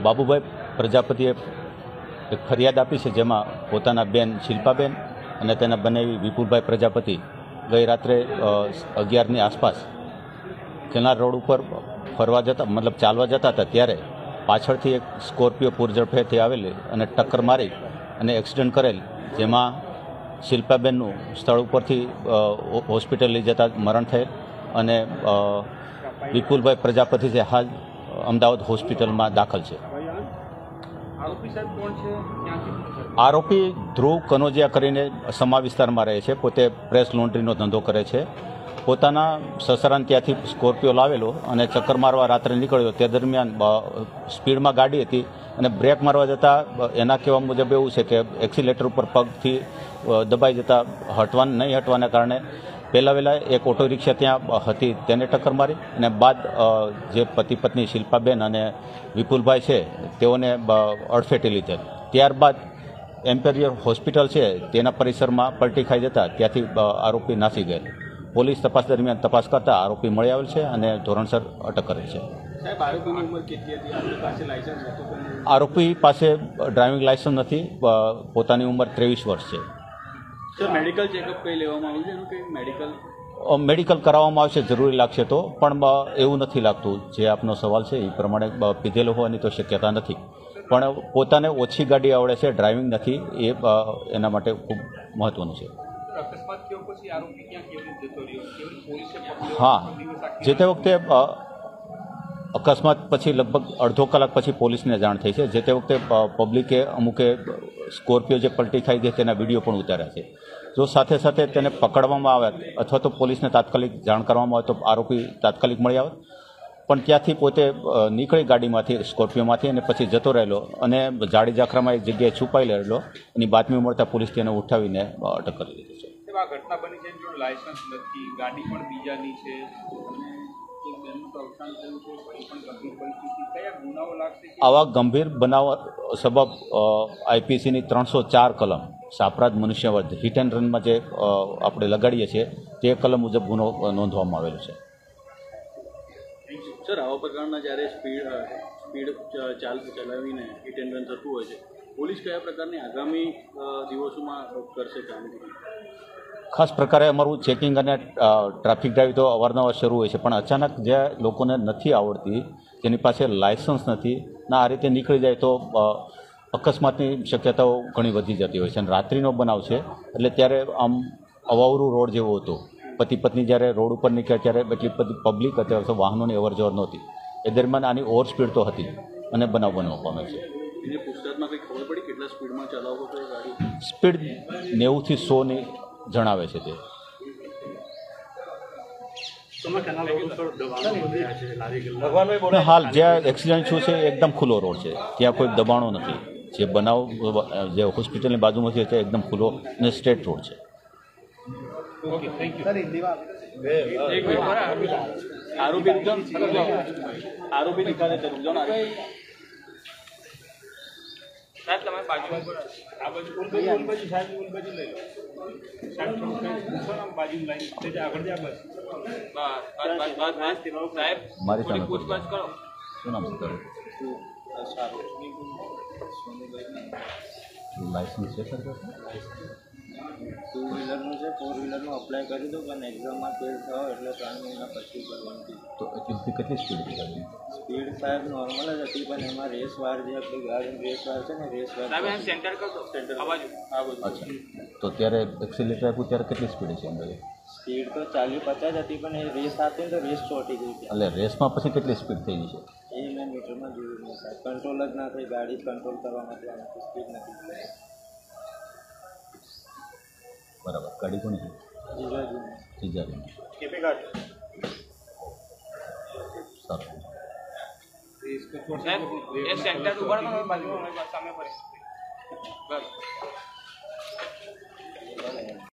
બાબુભાઈ પ્રજાપતિએ એક ફરિયાદ આપી છે, જેમાં પોતાના બેન શિલ્પાબેન અને તેના બનેવી વિપુલભાઈ પ્રજાપતિ ગઈ રાત્રે 11ની આસપાસ કેનાલ રોડ ઉપર ફરવા જતા મતલબ ચાલવા જતા હતા, ત્યારે પાછળથી એક સ્કોર્પિયો પૂરઝડપેથી આવેલી અને ટક્કર મારી અને એક્સિડન્ટ કરેલ, જેમાં શિલ્પાબેનનું સ્થળ ઉપરથી હોસ્પિટલ લઈ જતા મરણ થયેલ અને વિપુલભાઈ પ્રજાપતિ જે હાલ અમદાવાદ હોસ્પિટલમાં દાખલ છે. આરોપી ધ્રુવ કનોજિયા કરીને સમા વિસ્તારમાં રહે છે. પોતે પ્રેસ લોન્ડ્રીનો ધંધો કરે છે. પોતાના સસરાને ત્યાંથી સ્કોર્પિયો લાવેલો અને ચક્કર મારવા રાત્રે નીકળ્યો. તે દરમિયાન સ્પીડમાં ગાડી હતી અને બ્રેક મારવા જતાં એના કહેવા મુજબ એવું છે કે એક્સિલેટર ઉપર પગથી દબાઈ જતાં નહીં હટવાના કારણે પહેલાં એક ઓટો રિક્ષા ત્યાં હતી તેને ટક્કર મારી અને બાદ જે પતિ પત્ની શિલ્પાબેન અને વિપુલભાઈ છે તેઓને અડફેટે લીધેલ. ત્યારબાદ એમ્પેરિયર હોસ્પિટલ છે તેના પરિસરમાં પલટી ખાઈ જતા ત્યાંથી આરોપી નાસી ગયેલ. પોલીસ તપાસ દરમિયાન તપાસ કરતા આરોપી મળી આવેલ છે અને ધોરણસર અટક કરેલ છે. આરોપી પાસે ડ્રાઇવિંગ લાયસન્સ નથી. પોતાની ઉંમર 23 વર્ષ છે. મેડિકલ ચેકઅપ કઈ લેવામાં આવ્યું છે? મેડિકલ કરાવવામાં આવશે, જરૂરી લાગશે તો, પણ એવું નથી લાગતું. જે આપનો સવાલ છે એ પ્રમાણે પીધેલો હોવાની તો શક્યતા નથી, પણ પોતાને ઓછી ગાડી આવડે છે, ડ્રાઇવિંગ નથી, એ એના માટે ખૂબ મહત્વનું છે. હા, જે તે વખતે અકસ્માત પછી લગભગ અડધો કલાક પછી પોલીસને જાણ થઈ છે. જે તે વખતે પબ્લિકે અમુકે સ્કોર્પિયો જે પલટી ખાઈ ગઈ તેના વિડીયો પણ ઉતાર્યા છે. જો સાથે સાથે તેને પકડવામાં આવે અથવા તો પોલીસને તાત્કાલિક જાણ કરવામાં આવે તો આરોપી તાત્કાલિક મળી આવે, પણ ત્યાંથી પોતે નીકળી ગાડીમાંથી, સ્કોર્પિયોમાંથી, અને પછી જતો રહેલો અને જાડી જાખરામાં એક જગ્યાએ છુપાઈ રહેલો. એની બાતમી મળતા પોલીસ તેને ઉઠાવીને અટક કરી લીધી છે. ઘટના બની છે, જો લાયસન્સ નથી, ગાડી પણ બીજાની છે, આવા ગંભીર બનાવ સબબ આઈપીસીની 304 કલમ સાપરાધ મનુષ્યવધ હિટ એન્ડ રનમાં જે આપણે લગાડીએ છીએ તે કલમ મુજબ ગુનો નોંધવામાં આવેલો છે. સર, આવા પ્રકારના જ્યારે સ્પીડ ચલાવીને હિટ એન્ડ રન થતું હોય છે, પોલીસ કયા પ્રકારની આગામી દિવસોમાં કરશે કામગીરી? ખાસ પ્રકારે અમારું ચેકિંગ અને ટ્રાફિક ડ્રાઈવ તો અવારનવાર શરૂ હોય છે, પણ અચાનક જે લોકોને નથી આવડતી, જેની પાસે લાયસન્સ નથી, આ રીતે નીકળી જાય તો અકસ્માતની શક્યતાઓ ઘણી વધી જતી હોય છે. અને રાત્રિનો બનાવ છે એટલે ત્યારે આમ અવાવરું રોડ જેવો હતો. પતિ પત્ની જ્યારે રોડ ઉપર નીકળ્યા ત્યારે એટલી બધી પબ્લિક અથવા વાહનોની અવરજવર નહોતી. એ દરમિયાન આની ઓવર સ્પીડ તો હતી અને બનાવ બનવા પામે છે. સ્પીડ 90 થી 100ની જણાવે છે. તે હાલ જ્યાં એક્સિડન્ટ થયું છે એકદમ ખુલ્લો રોડ છે, ત્યાં કોઈ દબાણો નથી. જે બનાવ જે હોસ્પિટલની બાજુમાં છે તે એકદમ ખુલ્લો અને સ્ટ્રેટ રોડ છે. મારી સામે પૂછતાછ કરો. શું નામ છે? લાયસન્સ છે સર? 2 વ્હીલરનું છે, 4 વ્હીલરનું અપ્લાય કરી દો, પણ એક્ઝામમાં ફેલ થયો એટલે 3 મહિના પછી કરવાનું. તો કેટલી સ્પીડ હતી ગાડી? સ્પીડ સાહેબ નોર્મલ જ હતી, પણ એમાં રેસ વાર જે આપણી ગાડી રેસ વાર છે ને, રેસ વાર. અચ્છા, તો ત્યારે એક્સિલેટર આપ્યું ત્યારે કેટલી સ્પીડ છે અંદર? સ્પીડ તો 40-50 હતી, પણ એ રેસ આપી ને તો રેસ ચોટી ગઈ. એટલે રેસમાં પછી કેટલી સ્પીડ થઈ ગઈ છે એ મેં મીટરમાં જોયું નહીં સાહેબ. કંટ્રોલ જ ના થઈ, ગાડી કંટ્રોલ કરવા માટે સ્પીડ નથી. બરાબર. ગાડી કોની છે? જીજાજી. સારું.